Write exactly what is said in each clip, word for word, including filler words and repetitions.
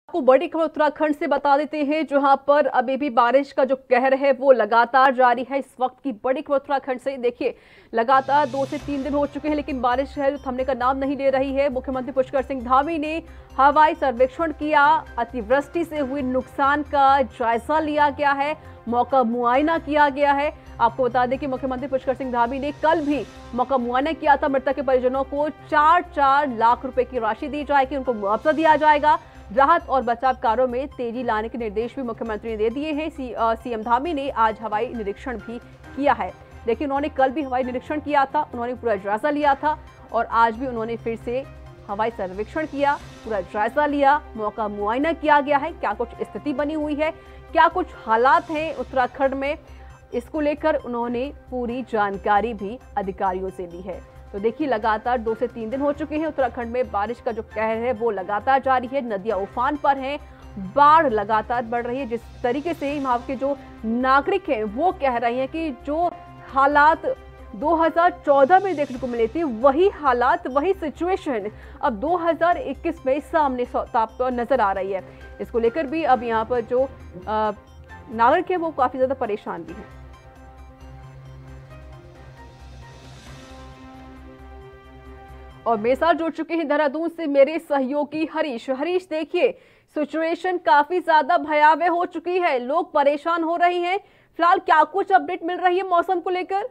आपको बड़ी खबर उत्तराखंड से बता देते हैं, जहां पर अभी भी बारिश का जो कहर है वो लगातार जारी है। इस वक्त की बड़ी खबर उत्तराखंड से देखिए, लगातार दो से तीन दिन हो चुके हैं लेकिन बारिश है जो थमने का नाम नहीं ले रही है। मुख्यमंत्री पुष्कर सिंह धामी ने हवाई सर्वेक्षण किया, अतिवृष्टि से हुए नुकसान का जायजा लिया गया है, मौका मुआयना किया गया है। आपको बता दें कि मुख्यमंत्री पुष्कर सिंह धामी ने कल भी मौका मुआयना किया था। मृतक के परिजनों को चार चार लाख रुपए की राशि दी जाएगी, उनको मुआवजा दिया जाएगा। राहत और बचाव कार्यों में तेजी लाने के निर्देश भी मुख्यमंत्री ने दे दिए हैं। सी, सीएम धामी ने आज हवाई निरीक्षण भी किया है। देखिए, उन्होंने कल भी हवाई निरीक्षण किया था, उन्होंने पूरा जायजा लिया था और आज भी उन्होंने फिर से हवाई सर्वेक्षण किया, पूरा जायजा लिया, मौका मुआयना किया गया है। क्या कुछ स्थिति बनी हुई है, क्या कुछ हालात हैं उत्तराखंड में, इसको लेकर उन्होंने पूरी जानकारी भी अधिकारियों से ली है। तो देखिए, लगातार दो से तीन दिन हो चुके हैं, उत्तराखंड में बारिश का जो कहर है वो लगातार जारी है। नदियां उफान पर हैं, बाढ़ लगातार बढ़ रही है। जिस तरीके से वहां के जो नागरिक हैं वो कह रहे हैं कि जो हालात दो हज़ार चौदह में देखने को मिले थे, वही हालात, वही सिचुएशन अब दो हज़ार इक्कीस में सामने साफ नजर आ रही है। इसको लेकर भी अब यहाँ पर जो नागरिक है वो काफी ज्यादा परेशान भी है। और मेरे साथ जुड़ चुके हैं देहरादून से मेरे सहयोगी हरीश। हरीश, देखिए, सिचुएशन काफी ज्यादा भयावह हो चुकी है, लोग परेशान हो रहे हैं। फिलहाल क्या कुछ अपडेट मिल रही है मौसम को लेकर?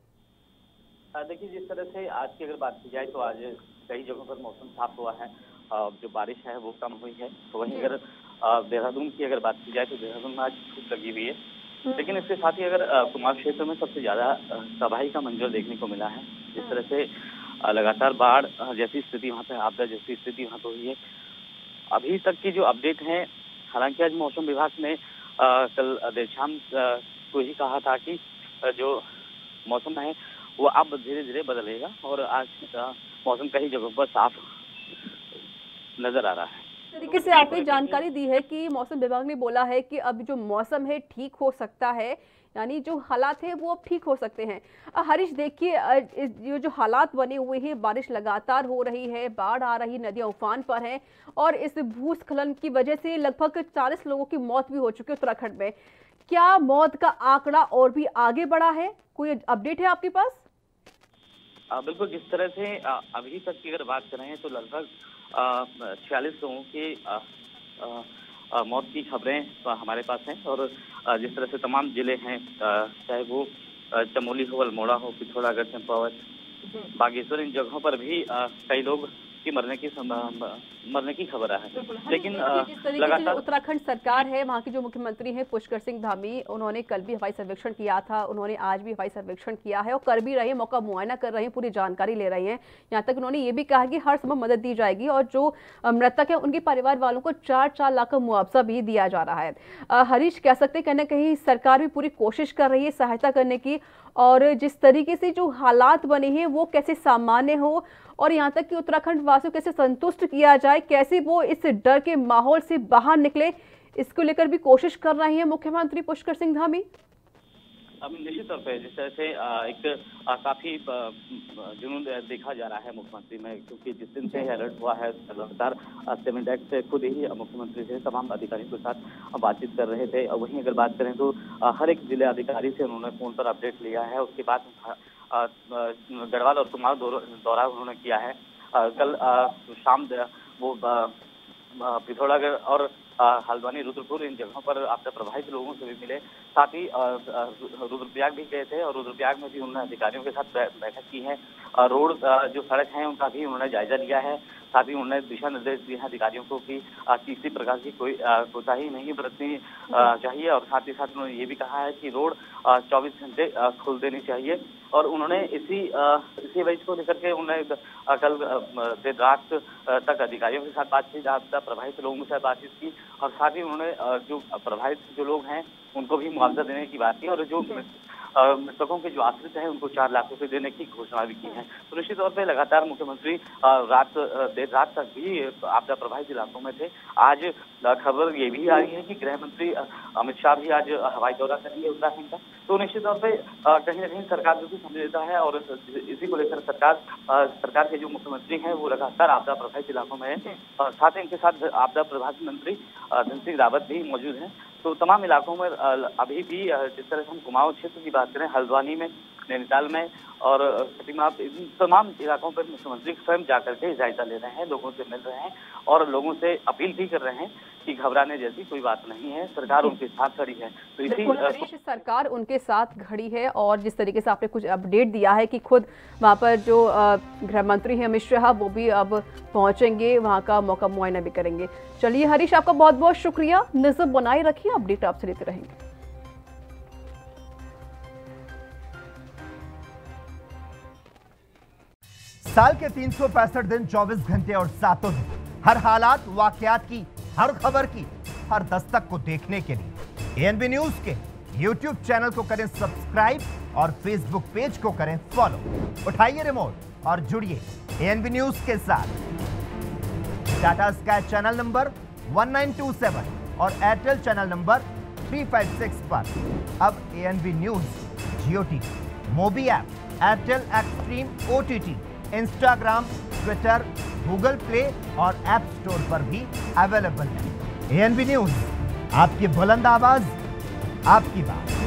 देखिए, जिस तरह से आज की अगर बात की जाए तो आज कई जगहों पर मौसम साफ हुआ है, जो बारिश है वो कम हुई है। तो वहीं अगर देहरादून की अगर बात की जाए तो देहरादून में आज धूप लगी हुई है, लेकिन इसके साथ ही अगर कुमाऊं क्षेत्र में सबसे ज्यादा तबाही का मंजर देखने को मिला है। जिस तरह से लगातार बाढ़ जैसी स्थिति वहाँ पे, आपदा जैसी स्थिति वहाँ पे हुई है। अभी तक की जो अपडेट है, हालांकि आज मौसम विभाग ने आ, कल देर शाम को ही कहा था कि जो मौसम है वो अब धीरे धीरे बदलेगा और आज मौसम कई जगहों पर साफ नजर आ रहा है। इस तरीके से आपने जानकारी दी है कि मौसम विभाग ने बोला है कि अब जो मौसम है ठीक हो सकता है, यानी जो हालात है वो अब ठीक हो सकते हैं। हरीश, देखिए, ये जो हालात बने हुए हैं, बारिश लगातार हो रही है, बाढ़ आ रही, नदियां उफान पर हैं और इस भूस्खलन की वजह से लगभग चालीस लोगों की मौत भी हो चुकी है उत्तराखंड में। क्या मौत का आंकड़ा और भी आगे बढ़ा है? कोई अपडेट है आपके पास? बिल्कुल, जिस तरह से अभी तक की अगर बात करें तो लगभग छियालीस लोगों की आ, आ, आ, मौत की खबरें हमारे पास हैं और जिस तरह से तमाम जिले हैं, चाहे वो चमोली हो, अल्मोड़ा हो, पिथौरागढ़, चंपावत, बागेश्वर, इन जगहों पर भी कई लोग की मरने की मरने की खबर है। लेकिन जिस तरीके से उत्तराखंड सरकार है, वहाँ के जो मुख्यमंत्री हैं पुष्कर सिंह धामी, उन्होंने कल भी हवाई सर्वेक्षण किया था, उन्होंने आज भी हवाई सर्वेक्षण किया है और कर भी रहे हैं, मौका मुआयना कर रहे हैं, पूरी जानकारी ले रहे हैं। यहाँ तक उन्होंने ये भी कहा कि हर संभव मदद दी जाएगी और जो मृतक है उनके परिवार वालों को चार चार लाख का मुआवजा भी दिया जा रहा है। हरीश, कह सकते हैं कहीं ना कहीं सरकार भी पूरी कोशिश कर रही है सहायता करने की, और जिस तरीके से जो हालात बने हैं वो कैसे सामान्य हो और यहाँ तक कि उत्तराखंड वासियों कैसे संतुष्ट किया जाए, कैसे वो इस डर के माहौल से बाहर निकले, इसको लेकर भी कोशिश कर रहे हैं मुख्यमंत्री पुष्कर सिंह धामी। अब निश्चित तौर पे जिस तरह से एक काफी जुनून देखा जा रहा है मुख्यमंत्री में, क्योंकि जिस दिन से अलर्ट हुआ है लगातार सेवन डेक्स से खुद ही मुख्यमंत्री से तमाम अधिकारियों के साथ बातचीत कर रहे थे। और वहीं अगर बात करें तो हर एक जिले अधिकारी से उन्होंने फोन पर अपडेट लिया है। उसके बाद गढ़वाल और कुमाऊं दौरा उन्होंने किया है। कल शाम वो पिथौरागढ़ और हल्द्वानी, रुद्रपुर, इन जगहों पर आपदा प्रभावित लोगों से भी मिले, साथ ही रुद्रप्रयाग भी गए थे और रुद्रप्रयाग में भी उन्होंने अधिकारियों के साथ बैठक की है। रोड जो सड़क है उनका भी उन्होंने जायजा लिया है। साथ ही उन्होंने दिशा निर्देश दिए हैं अधिकारियों को कि किसी प्रकार की कोई कोताही नहीं बरतनी चाहिए और साथ ही साथ उन्होंने ये भी कहा है कि रोड चौबीस घंटे खोल देनी चाहिए। और उन्होंने इसी इसी वजह को लेकर के उन्होंने कल देर रात तक अधिकारियों के साथ बातचीत, आपदा प्रभावित लोगों के साथ बातचीत की और साथ ही उन्होंने जो प्रभावित जो लोग हैं उनको भी मुआवजा देने की बात की और जो मृतकों के जो आश्रित हैं उनको चार लाख रुपए देने की घोषणा भी की है। तो निश्चित तौर पर लगातार मुख्यमंत्री रात देर रात तक भी आपदा प्रभावित इलाकों में थे। आज खबर ये भी आ रही है कि गृह मंत्री अमित शाह भी आज हवाई दौरा करेंगे उत्तराखंड का। तो निश्चित तौर पर कहीं ना कहीं सरकार बिल्कुल संवेदनशील है और इसी को लेकर सरकार सरकार के जो मुख्यमंत्री हैं वो लगातार आपदा प्रभावित इलाकों में है। साथ ही इनके साथ आपदा प्रभावित मंत्री धन सिंह रावत भी मौजूद हैं। तो तमाम इलाकों में अभी भी जिस तरह से हम कुमाऊं क्षेत्र की बात करें, हल्द्वानी में, नैनीताल में और खटीमा, इन तमाम इलाकों पर मुख्यमंत्री स्वयं जाकर के जायजा ले रहे हैं, लोगों से मिल रहे हैं और लोगों से अपील भी कर रहे हैं कि घबराने जैसी कोई बात नहीं है, सरकार उनके साथ खड़ी है। तो इसी सरकार उनके साथ खड़ी है और जिस तरीके से आपने कुछ अपडेट दिया है कि खुद वहां पर जो गृह मंत्री हैं अमित शाह वो भी अब पहुंचेंगे, वहां का मौका मुआयना भी करेंगे। चलिए हरीश, आपका बहुत बहुत शुक्रिया, नजर बनाए रखिए, अपडेट आपसे लेते रहेंगे। साल के तीन सौ पैंसठ दिन, चौबीस घंटे और सातों दिन, हर हालात वाकयात की, हर खबर की, हर दस्तक को देखने के लिए एएनबी न्यूज के यूट्यूब चैनल को करें सब्सक्राइब और फेसबुक पेज को करें फॉलो। उठाइए रिमोट और जुड़िए एएनबी न्यूज के साथ। टाटा स्काई चैनल नंबर एक नौ दो सात और एयरटेल चैनल नंबर तीन सौ छप्पन पर अब ANB news Jio TV, Mobi app, Airtel Xstream OTT, Instagram, Twitter, Google Play और ऐप स्टोर पर भी अवेलेबल है। एएनबी न्यूज, आपकी बुलंद आवाज, आपकी बात।